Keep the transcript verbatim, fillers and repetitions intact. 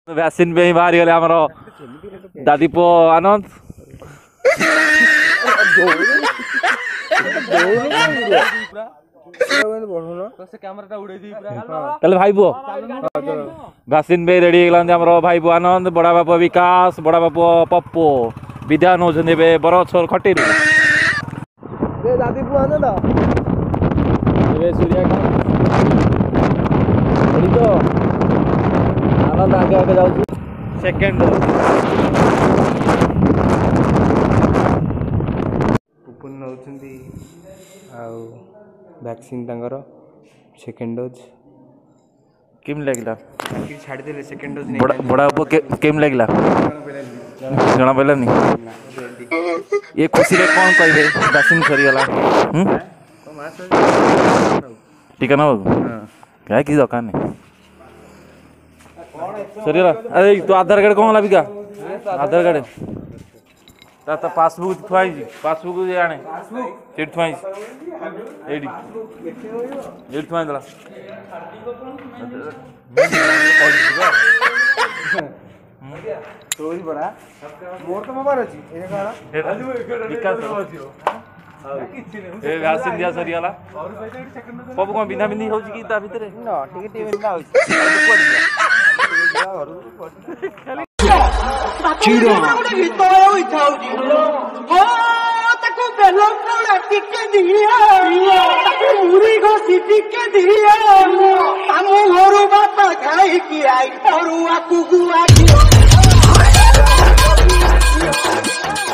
vaccine पे ही बाहरी गले हमरो दादी पो आनंद चल भाई पो वैक्सीन पे रेडी गलांदे हमरो भाई पो आनंद बड़ा बापू विकास बड़ा बापू पप्पू विद्या नौजने बे बरो छोर खटी रे बे दादी पो आनंद बे सूर्यकांत बड़ी तो आनंद आगे आगे जाऊ सेकंड ओपन नउछंती आ वैक्सीन तंगर सेकंड डोज किम लागला कि छाड़ देले सेकंड डोज बड़ा बड़ा ऊपर के किम लागला जना पहला नहीं ये खुशी रे कौन कहबे वैक्सीन सरी गला हम ठीक है ना बाबू क्या की दुकान है सरी गला अरे तो आधार कार्ड कौन लाबिका आधार कार्ड ता ता पासबुक थुआई जी पासबुक जे आने सेट थुआई एडी एडी थुआई दला तोरी बड़ा मोर तो मोबाइल अछि एने काना विकास ए वैक्सीन दिया सरी गला पप को बिना बिंदी होची की ता भीतर न ठीक ठीक बिंदा होची चिड़ो गीत होई थाउजी हो ताको बेलो कोड़ा टिके दिया ताको मुरी घोसी टिके दिया तामो घरु बाता खाई की आई घरु आकु गुआ की